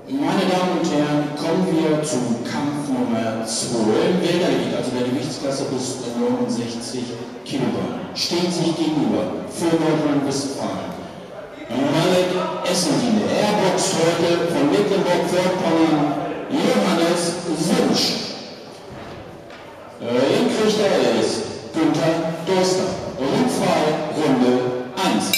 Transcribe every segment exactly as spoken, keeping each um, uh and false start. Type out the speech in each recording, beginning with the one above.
Meine Damen und Herren, kommen wir zum Kampf Nummer zwei im Weltergewicht, also der Gewichtsklasse bis neunundsechzig Kilogramm. Stehen sich gegenüber für Nordrhein-Westfalen Malek Esseldine. Er boxt heute von Mecklenburg-Vorpommern Johannes Wunsch. Ringrichter ist Günther Dorster. Ringfrei, Runde eins.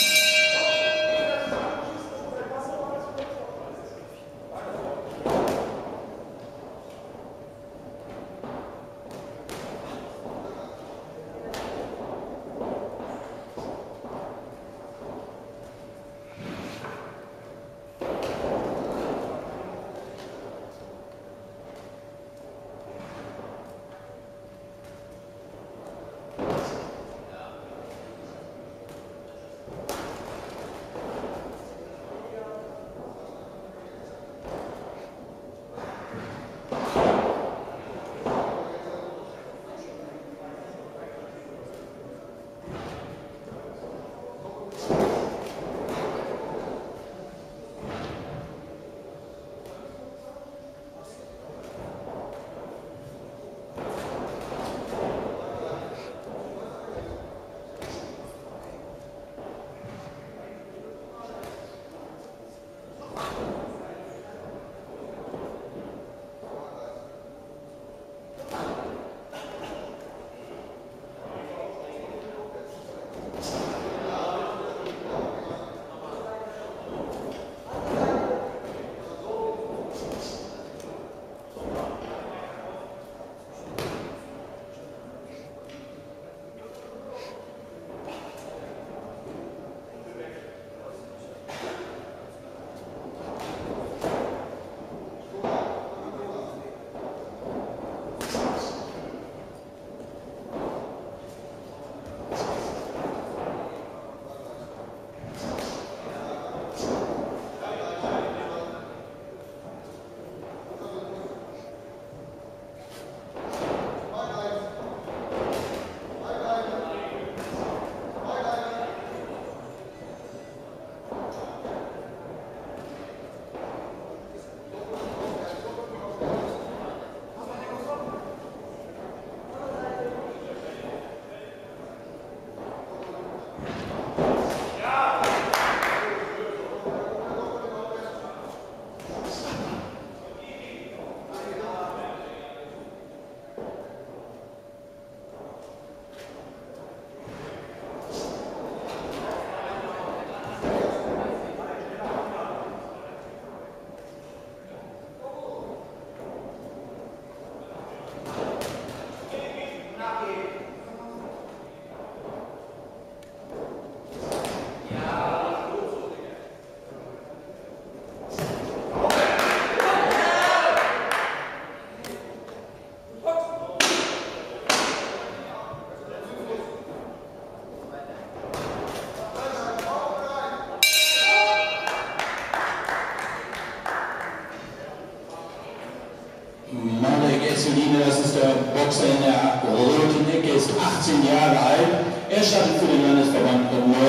Das ist der Boxer in der roten Ecke, ist achtzehn Jahre alt. Er startet für den Landesverband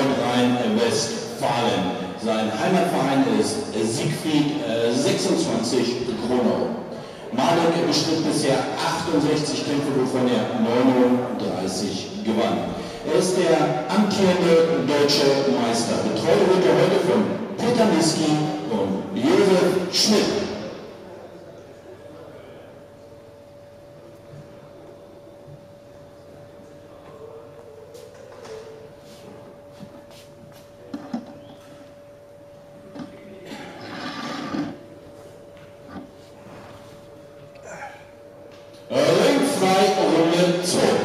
Nordrhein-Westfalen. Sein Heimatverein ist Siegfried sechsundzwanzig Gronau. Malek bestritt bisher achtundsechzig Kämpfe, wovon er neununddreißig gewann. Er ist der amtierende deutsche Meister. Betreut wird er heute von Peter Niski und Josef Schmidt. Ringfrei, Runde zwei.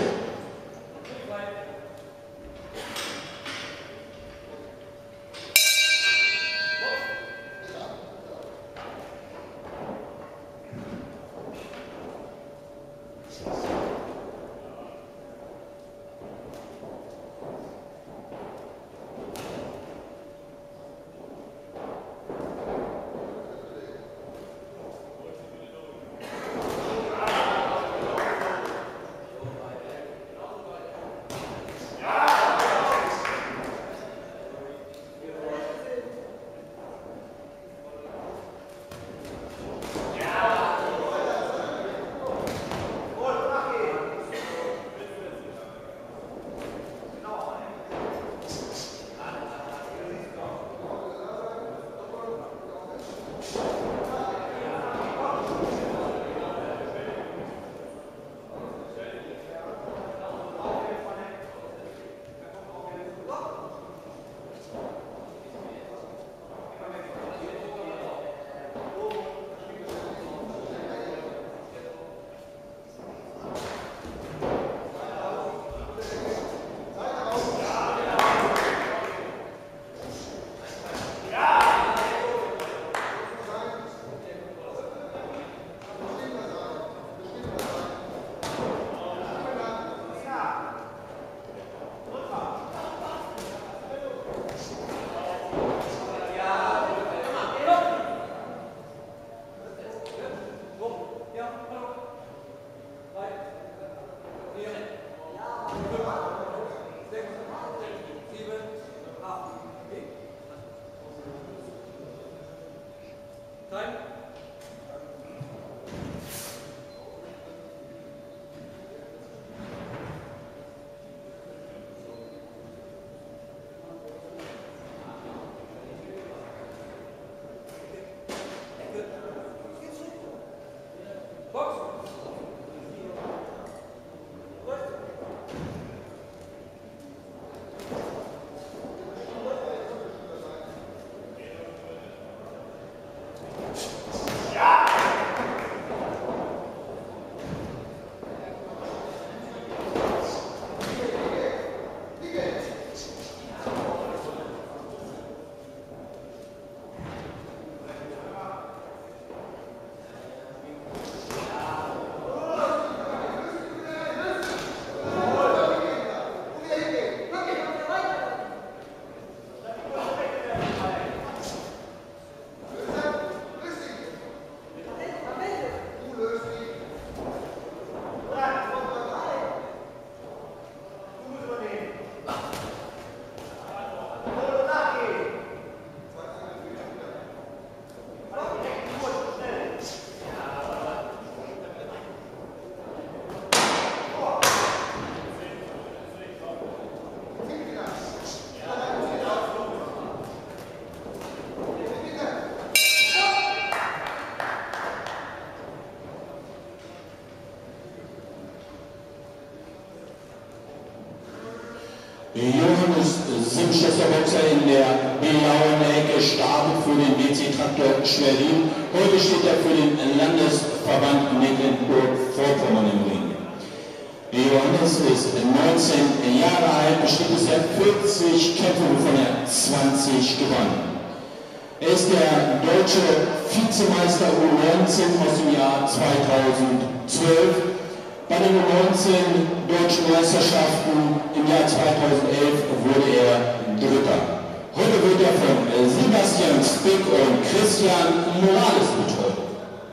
Johannes Simschesser, Boxer in der blauen Ecke, startet für den B C Traktor Schwerin. Heute steht er für den Landesverband Mecklenburg-Vorpommern im Ring. Johannes ist neunzehn Jahre alt, bestritt bisher vierzig Kämpfe, wovon er zwanzig gewann. Er ist der deutsche Vizemeister U neunzehn aus dem Jahr zweitausendzwölf. Bei den U neunzehn Deutschen Meisterschaften im Jahr zweitausendelf wurde er Dritter. Heute wird er von Sebastian Spick und Christian Morales betreut.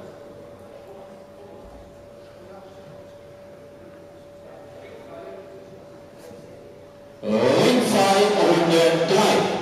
Ringfrei Runde drei.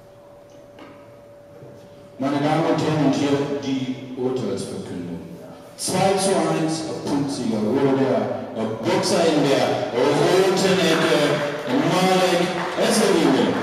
Meine Damen und Herren, und hier die Urteilsverkündung. zwei zu eins, Punktsieger wurde der Boxer in der roten Ecke, Malek Eselin.